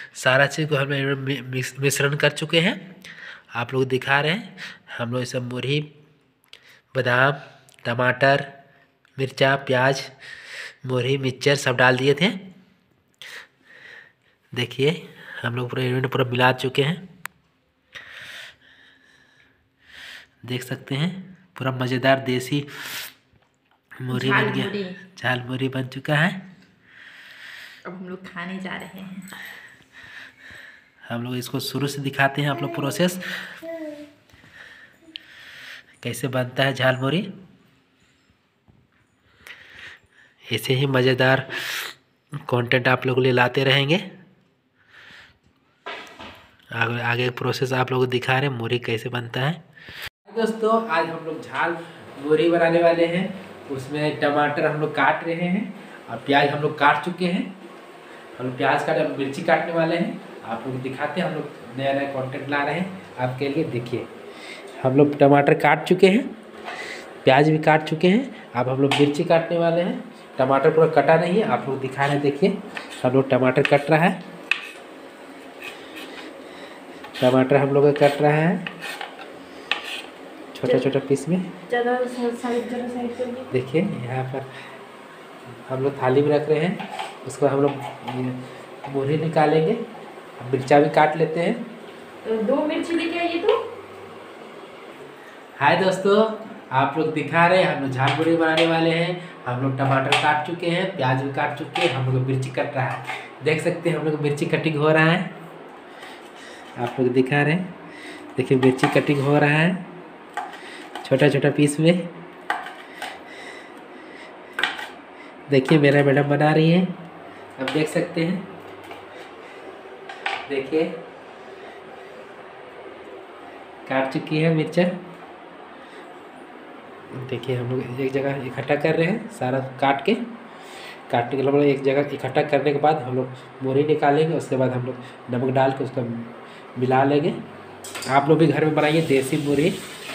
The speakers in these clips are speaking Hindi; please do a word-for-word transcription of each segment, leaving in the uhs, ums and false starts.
सारा चीज़ को हम मिश्रण कर चुके हैं। आप लोग दिखा रहे हैं हम लोग इसमें मुरही, बादाम, टमाटर, मिर्चा, प्याज, मुरही, मिक्सचर सब डाल दिए थे। देखिए हम लोग पूरा इवेंट पूरा मिला चुके हैं, देख सकते हैं पूरा मज़ेदार देसी मुरही बन गया, झाल मुरही बन चुका है। अब हम लोग खाने जा रहे हैं। हम लोग इसको शुरू से दिखाते हैं आप लोग प्रोसेस कैसे बनता है झाल मुरही। ऐसे ही मज़ेदार कंटेंट आप लोगों के लिए लाते रहेंगे। आगे आगे प्रोसेस आप लोगों को दिखा रहे हैं मुरही कैसे बनता है। दोस्तों आज हम लोग झाल मुरही बनाने वाले हैं। उसमें टमाटर हम लोग काट रहे हैं और प्याज हम लोग काट चुके हैं। हम लोग प्याज काट मिर्ची काटने वाले हैं। आप लोग दिखाते हैं हम लोग नया नया कंटेंट ला रहे हैं आपके लिए। देखिए हम लोग टमाटर काट चुके हैं, प्याज भी काट चुके हैं। अब हम लोग मिर्ची काटने वाले हैं। टमाटर पूरा कटा नहीं है, आप लोग दिखा रहे हैं। देखिए हम लोग टमाटर कट रहा है, टमाटर हम लोग का कट रहा है छोटा छोटा पीस में। देखिए यहाँ पर हम लोग थाली में रख रहे हैं। उसको हम लोग मुरही निकालेंगे। मिर्चा भी काट लेते हैं। तो दो मिर्ची लेके आइए। तो हाय दोस्तों, आप लोग दिखा रहे हैं हम लोग झाल मुरही बनाने वाले हैं। हम लोग टमाटर काट चुके हैं, प्याज भी काट चुके हैं। हम लोग मिर्ची कट रहा है, देख सकते हैं हम लोग मिर्ची कटिंग हो रहा है। आप लोग दिखा रहे हैं, देखिए मिर्ची कटिंग हो रहा है छोटा छोटा पीस में। देखिए मेरा मैडम बना रही है, आप देख सकते हैं। देखिए काट चुकी है मिर्चा। देखिए हम लोग एक जगह इकट्ठा कर रहे हैं, सारा काट के काटने के लिए एक जगह इकट्ठा करने के बाद हम लोग मुरही निकालेंगे। उसके बाद हम लोग नमक डाल के उसको मिला लेंगे। आप लोग भी घर में बनाइए देसी मुरही।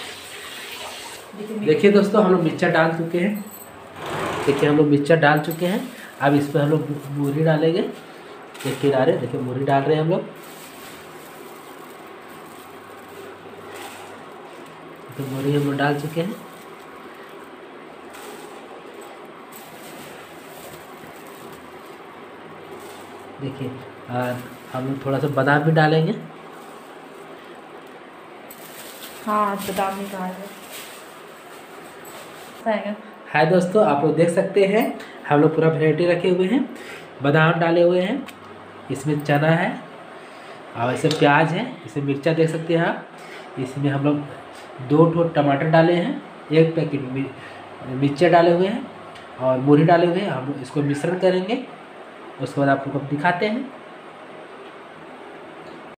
देखिए दोस्तों हम लोग मिर्चा डाल चुके हैं। देखिए हम लोग मिर्चा डाल चुके हैं। अब इस पर हम लोग मुरही डालेंगे। एक किनारे देखिए मुरही डाल रहे हैं हम लोग। तो मुरही हम लोग डाल चुके हैं। देखिए और हम लोग थोड़ा सा बादाम भी डालेंगे। हाँ बादाम भी डाल दें। हाय दोस्तों, आप लोग देख सकते हैं हम लोग पूरा वैरायटी रखे हुए हैं। बादाम डाले हुए हैं, इसमें चना है और इसमें प्याज है, इसमें मिर्चा देख सकते हैं आप। इसमें हम लोग दो ठो टमाटर डाले हैं, एक पैकेट मिर्चा डाले हुए हैं और मुरही डाले हुए हैं। हम लोग इसको मिश्रण करेंगे। उसके बाद आप लोग को दिखाते हैं।